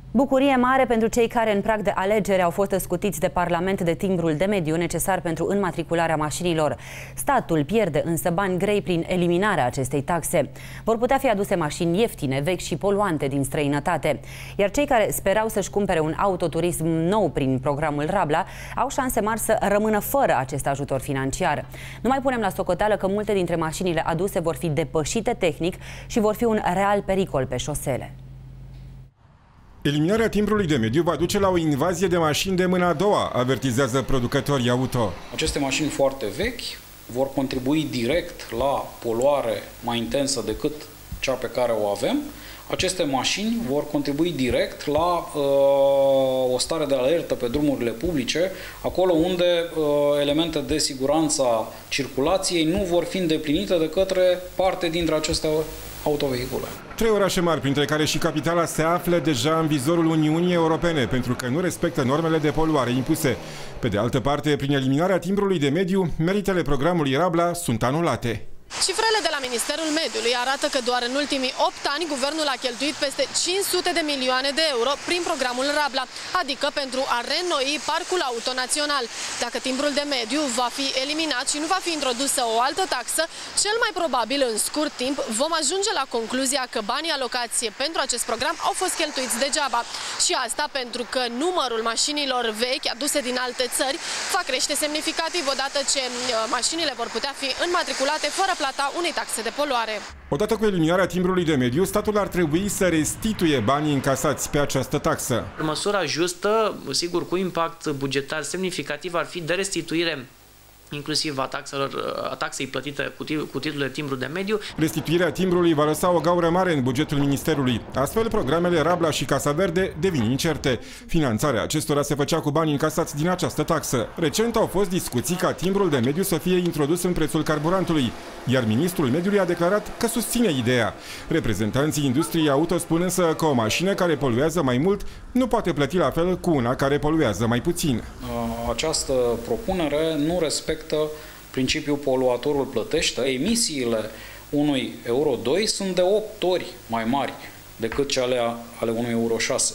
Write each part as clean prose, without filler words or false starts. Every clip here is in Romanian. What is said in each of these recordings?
Bucurie mare pentru cei care în prag de alegere au fost scutiți de Parlament de timbrul de mediu necesar pentru înmatricularea mașinilor. Statul pierde însă bani grei prin eliminarea acestei taxe. Vor putea fi aduse mașini ieftine, vechi și poluante din străinătate. Iar cei care sperau să-și cumpere un autoturism nou prin programul Rabla au șanse mari să rămână fără acest ajutor financiar. Nu mai punem la socoteală că multe dintre mașinile aduse vor fi depășite tehnic și vor fi un real pericol pe șosele. Eliminarea timbrului de mediu va duce la o invazie de mașini de mâna a doua, avertizează producătorii auto. Aceste mașini foarte vechi vor contribui direct la poluare mai intensă decât cea pe care o avem. Aceste mașini vor contribui direct la o stare de alertă pe drumurile publice, acolo unde elemente de siguranță a circulației nu vor fi îndeplinite de către parte dintre aceste autovehicule. 3 orașe mari, printre care și capitala, se află deja în vizorul Uniunii Europene pentru că nu respectă normele de poluare impuse. Pe de altă parte, prin eliminarea timbrului de mediu, meritele programului Rabla sunt anulate. Cifrele de la Ministerul Mediului arată că doar în ultimii 8 ani guvernul a cheltuit peste 500 de milioane de euro prin programul Rabla, adică pentru a reînnoi parcul auto național. Dacă timbrul de mediu va fi eliminat și nu va fi introdusă o altă taxă, cel mai probabil în scurt timp vom ajunge la concluzia că banii alocați pentru acest program au fost cheltuiți degeaba. Și asta pentru că numărul mașinilor vechi aduse din alte țări va crește semnificativ odată ce mașinile vor putea fi înmatriculate fără plata unei taxe de poluare. Odată cu eliminarea timbrului de mediu, statul ar trebui să restituie banii încasați pe această taxă. Măsura justă, sigur cu impact bugetar semnificativ, ar fi de restituire inclusiv a taxei plătite cu titlul de timbru de mediu. Restituirea timbrului va lăsa o gaură mare în bugetul Ministerului. Astfel, programele Rabla și Casa Verde devin incerte. Finanțarea acestora se făcea cu bani încasați din această taxă. Recent au fost discuții ca timbrul de mediu să fie introdus în prețul carburantului, iar ministrul mediului a declarat că susține ideea. Reprezentanții industriei auto spun însă că o mașină care poluează mai mult nu poate plăti la fel cu una care poluează mai puțin. Această propunere nu respectă principiul poluatorul plătește. Emisiile unui Euro 2 sunt de 8 ori mai mari decât cele ale unui Euro 6.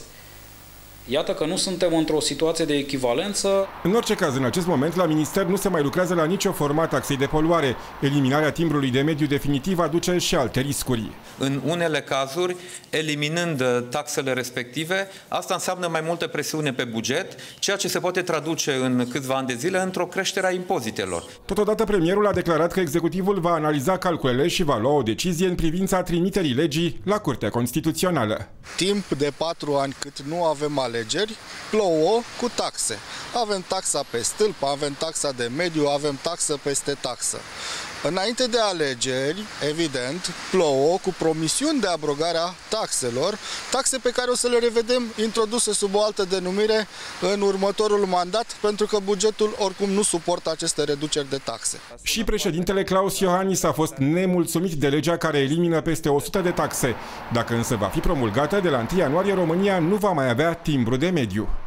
Iată că nu suntem într-o situație de echivalență. În orice caz, în acest moment, la minister nu se mai lucrează la nicio formă a taxei de poluare. Eliminarea timbrului de mediu definitiv aduce și alte riscuri. În unele cazuri, eliminând taxele respective, asta înseamnă mai multă presiune pe buget, ceea ce se poate traduce în câțiva ani de zile într-o creștere a impozitelor. Totodată, premierul a declarat că executivul va analiza calculele și va lua o decizie în privința trimiterii legii la Curtea Constituțională. Timp de 4 ani cât nu avem alegeri, plouă cu taxe. Avem taxa pe stâlp, avem taxa de mediu, avem taxă peste taxă. Înainte de alegeri, evident, plouă cu promisiuni de abrogare a taxelor, taxe pe care o să le revedem introduse sub o altă denumire în următorul mandat, pentru că bugetul oricum nu suportă aceste reduceri de taxe. Și președintele Klaus Iohannis a fost nemulțumit de legea care elimină peste 100 de taxe. Dacă însă va fi promulgată, de la 1 ianuarie România nu va mai avea timbru de mediu.